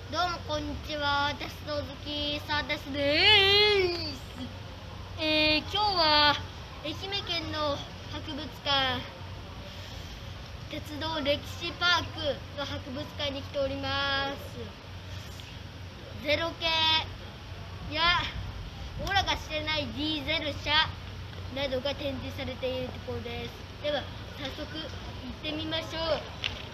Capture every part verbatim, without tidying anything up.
どうもこんにちは、鉄道好きサーダスです。えー、今日は愛媛県の博物館、鉄道歴史パークの博物館に来ております。ゼロ系やオラが知らないディーゼル車などが展示されているところです。では早速行ってみましょう。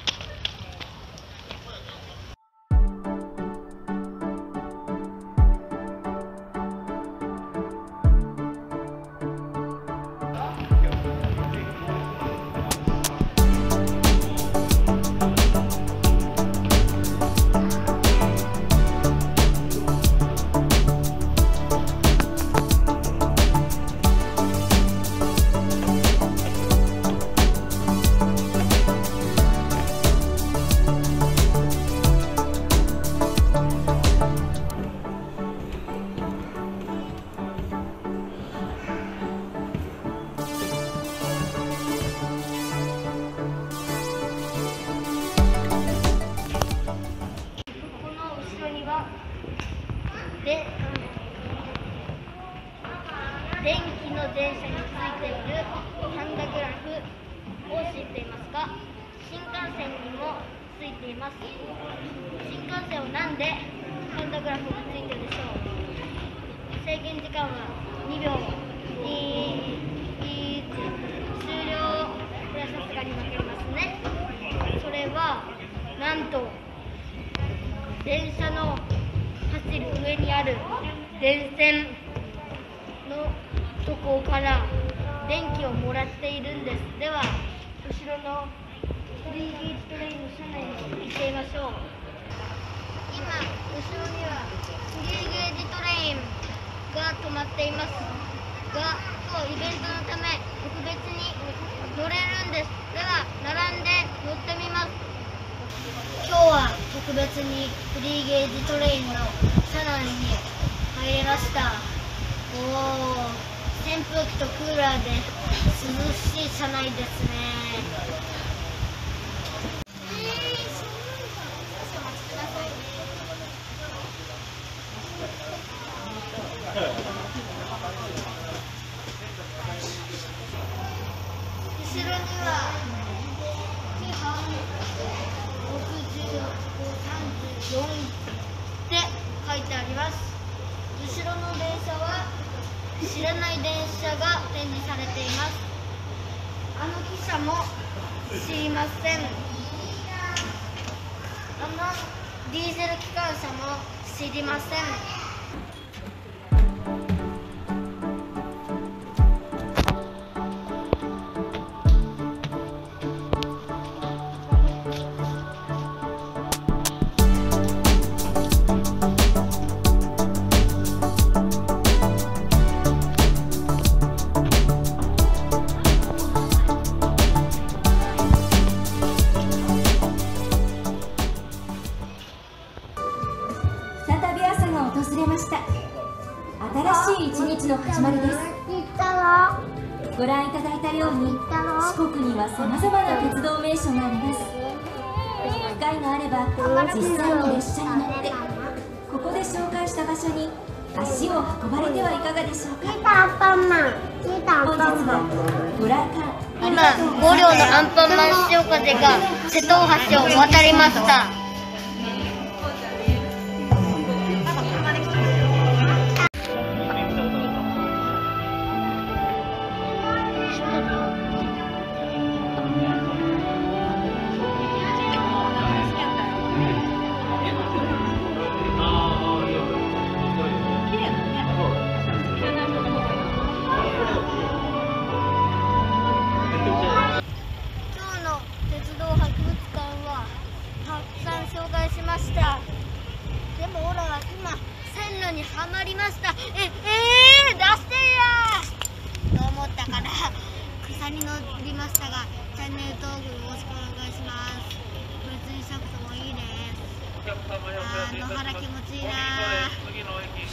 で、電気の電車についているパンダグラフを知っていますか？新幹線にもついています。新幹線はなんでパンダグラフがついているでしょう？制限時間はにびょう。いち終了。これはさすがに負けますね。それはなんと電車の走る上にある電線のとこから電気をもらっているんです。では後ろのスリーゲージトレインの車内に行ってみましょう。今後ろにはスリーゲージトレインが止まっていますが、今日イベントのため特別に乗れるんです。では並んで乗ってみます。今日は特別にスリーゲージトレインの車内に入れました。おー、扇風機とクーラーで涼しい車内ですね。後ろにはろくじゅうご、さんじゅうよんって書いてあります。後ろの電車は知らない電車が展示されています。あの汽車も知りません。あのディーゼル機関車も知りません。 訪れました。新しい一日の始まりです。ご覧いただいたように四国にはさまざまな鉄道名所があります。機会があれば実際に列車に乗ってここで紹介した場所に足を運ばれてはいかがでしょうか。本日はご来館今ご両のアンパンマン潮風が瀬戸大橋を渡りました。でもオラは今線路にはまりました。え、えー、出してやと思ったから草に乗りましたが、チャンネル登録よろしくお願いします。別にシャクトもいいです。あー、野原気持ちいいな。